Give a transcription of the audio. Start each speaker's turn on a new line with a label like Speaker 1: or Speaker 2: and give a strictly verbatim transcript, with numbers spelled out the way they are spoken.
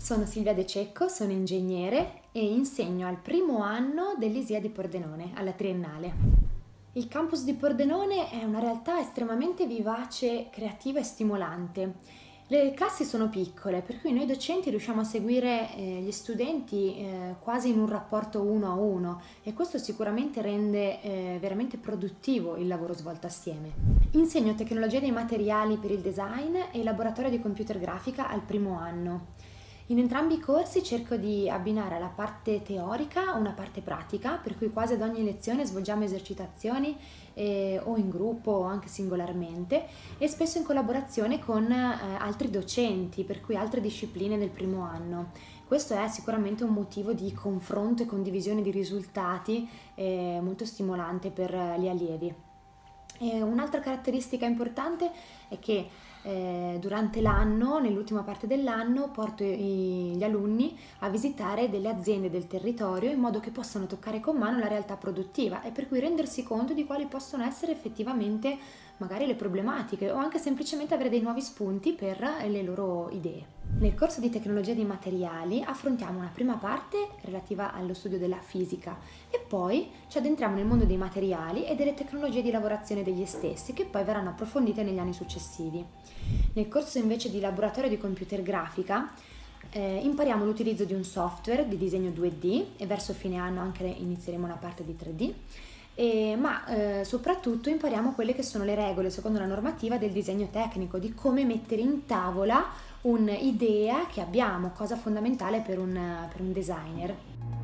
Speaker 1: Sono Silvia De Cecco, sono ingegnere e insegno al primo anno dell'I S E A di Pordenone, alla triennale. Il campus di Pordenone è una realtà estremamente vivace, creativa e stimolante. Le classi sono piccole, per cui noi docenti riusciamo a seguire eh, gli studenti eh, quasi in un rapporto uno a uno e questo sicuramente rende eh, veramente produttivo il lavoro svolto assieme. Insegno tecnologia dei materiali per il design e laboratorio di computer grafica al primo anno. In entrambi i corsi cerco di abbinare alla parte teorica una parte pratica, per cui quasi ad ogni lezione svolgiamo esercitazioni eh, o in gruppo o anche singolarmente e spesso in collaborazione con eh, altri docenti, per cui altre discipline del primo anno. Questo è sicuramente un motivo di confronto e condivisione di risultati eh, molto stimolante per gli allievi. E un'altra caratteristica importante è che eh, durante l'anno, nell'ultima parte dell'anno, porto i, gli alunni a visitare delle aziende del territorio in modo che possano toccare con mano la realtà produttiva e per cui rendersi conto di quali possono essere effettivamente magari le problematiche o anche semplicemente avere dei nuovi spunti per le loro idee. Nel corso di tecnologia dei materiali affrontiamo una prima parte relativa allo studio della fisica e poi ci addentriamo nel mondo dei materiali e delle tecnologie di lavorazione degli stessi che poi verranno approfondite negli anni successivi. Nel corso invece di laboratorio di computer grafica eh, impariamo l'utilizzo di un software di disegno due D e verso fine anno anche inizieremo una parte di tre D. E, ma eh, soprattutto impariamo quelle che sono le regole secondo la normativa del disegno tecnico, di come mettere in tavola un'idea che abbiamo, cosa fondamentale per un, per un designer.